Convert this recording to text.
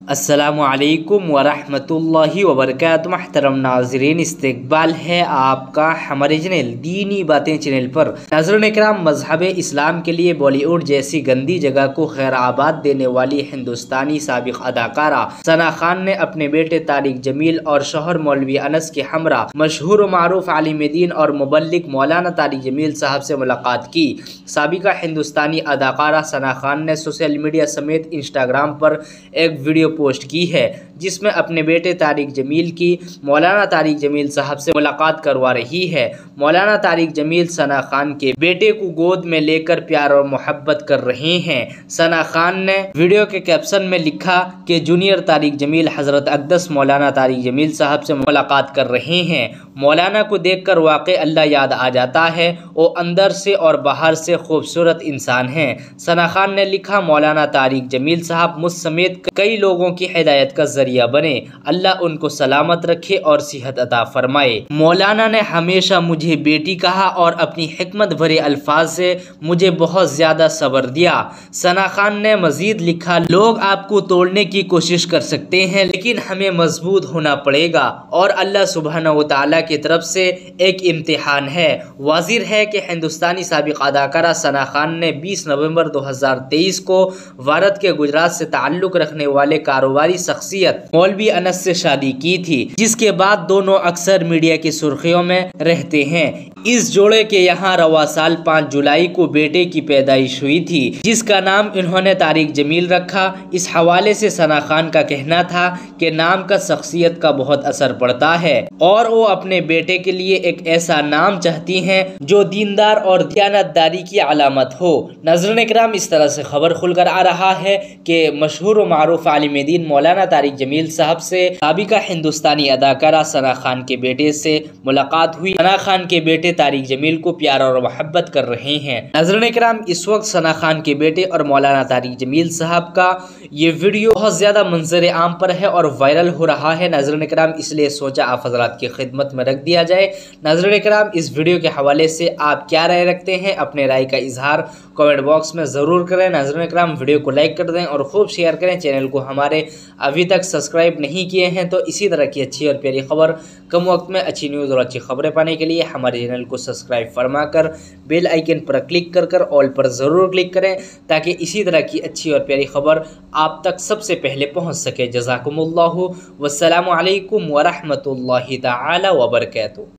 अस्सलामुअलैकुम वरहमतुल्लाहि वबरकातुहू। महतरम नाज़रीन, इस्तकबाल है आपका हमारे चैनल दीनी बातें चैनल पर। नाज़रीन इकराम, मज़हब इस्लाम के लिए बॉलीवुड जैसी गंदी जगह को खैर आबाद देने वाली हिंदुस्तानी साबिक अदाकारा सना खान ने अपने बेटे तारिक जमील और शौहर मौलवी अनस के हमरा मशहूर मारूफ आलिम दीन और मुबल्लिग मौलाना तारिक जमील साहब से मुलाकात की। साबिका हिंदुस्तानी अदाकारा सना खान ने सोशल मीडिया समेत इंस्टाग्राम पर एक वीडियो पोस्ट की है जिसमें अपने बेटे तारिक जमील की मौलाना तारिक जमील साहब से मुलाकात करवा रही है। मौलाना तारिक जमील सना खान के बेटे को गोद में लेकर प्यार और मोहब्बत कर रहे हैं। सना खान ने वीडियो के कैप्शन में लिखा कि जूनियर तारिक जमील हजरत अक़दस मौलाना तारिक जमील साहब से मुलाकात कर रहे हैं। मौलाना को देखकर वाकई अल्लाह याद आ जाता है। वो अंदर से और बाहर से खूबसूरत इंसान हैं। सना खान ने लिखा, मौलाना तारिक जमील साहब मुझ समेत कई लोगों की हिदायत का जरिया बने। अल्लाह उनको सलामत रखे और सेहत अता फरमाए। मौलाना ने हमेशा मुझे बेटी कहा और अपनी हिकमत भरे अल्फाज से मुझे बहुत ज्यादा सब्र दिया। सना खान ने मजीद लिखा, लोग आपको तोड़ने की कोशिश कर सकते हैं लेकिन हमें मजबूत होना पड़ेगा और अल्लाह सुब्हानहू व तआला की तरफ से एक इम्तिहान है। वाज़िर है कि हिंदुस्तानी साबिक अदाकारा सना खान ने 20 नवंबर 2023 को भारत के गुजरात से ताल्लुक़ रखने वाले कारोबारी शख्सियत मौलवी अनस से शादी की थी, जिसके बाद दोनों अक्सर मीडिया की सुर्खियों में रहते हैं। इस जोड़े के यहाँ रवा साल 5 जुलाई को बेटे की पैदाइश हुई थी जिसका नाम इन्होंने तारिक जमील रखा। इस हवाले से सना खान का कहना था कि नाम का शख्सियत का बहुत असर पड़ता है और वो अपने बेटे के लिए एक ऐसा नाम चाहती हैं जो दीनदार और दियानतदारी की अलामत हो। नाज़रीन इकराम, इस तरह से खबर खुलकर आ रहा है कि मशहूर मारूफ आलिम दीन मौलाना तारिक जमील साहब से साबिका हिंदुस्तानी अदाकारा सना खान के बेटे से मुलाकात हुई। सना खान के बेटे तारिक जमील को प्यार और मोहब्बत कर रहे हैं। नाज़रीन इकराम, इस वक्त सना खान के बेटे और मौलाना तारिक जमील साहब का ये वीडियो बहुत ज्यादा मंजर आम पर है और वायरल हो रहा है। नाज़रीन इकराम, इसलिए सोचा आप हजरात की खिदमत में रख दिया जाए। नाज़रीन इकराम, इस वीडियो के हवाले से आप क्या राय रखते हैं, अपने राय का इजहार कमेंट बॉक्स में ज़रूर करें। नाज़रीन इकराम, वीडियो को लाइक कर दें और खूब शेयर करें। चैनल को हमारे अभी तक सब्सक्राइब नहीं किए हैं तो इसी तरह की अच्छी और प्यारी खबर, कम वक्त में अच्छी न्यूज़ और अच्छी खबरें पाने के लिए हमारे चैनल को सब्सक्राइब फरमा कर बेल आइकन पर क्लिक कर कर ऑल पर ज़रूर क्लिक करें ताकि इसी तरह की अच्छी और प्यारी खबर आप तक सबसे पहले पहुँच सके। जज़ाकुमुल्लाहु वस्सलामु अलैकुम वरहमतुल्लाहि तआला वबरकातुहू।